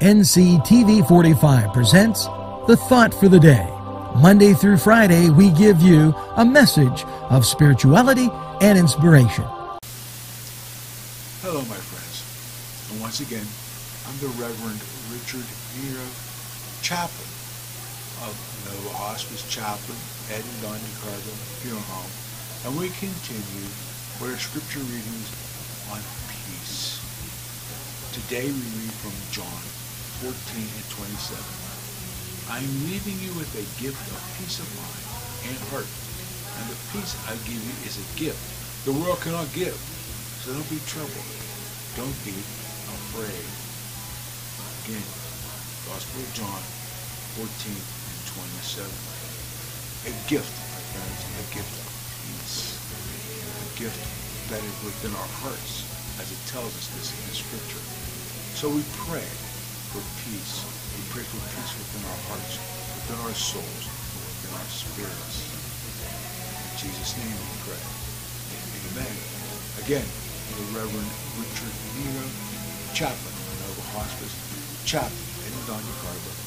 NCTV 45 presents The Thought for the Day. Monday through Friday, we give you a message of spirituality and inspiration. Hello, my friends. And once again, I'm the Reverend Richard Nero, chaplain of Nova Hospice Chaplain, Ed and Don DeCarlo Funeral Home. And we continue with our scripture readings on peace. Today we read from John 14 and 27. I am leaving you with a gift of peace of mind and heart. And the peace I give you is a gift the world cannot give. So don't be troubled. Don't be afraid. Again, Gospel of John 14 and 27. A gift, my friends, a gift of peace. A gift that is within our hearts, as it tells us this in the scripture. So we pray for peace. We pray for peace within our hearts, within our souls, within our spirits. In Jesus' name we pray. Amen. Again, the Reverend Richard Nero, chaplain of Nova Hospice, chaplain, and Don DeCarlo.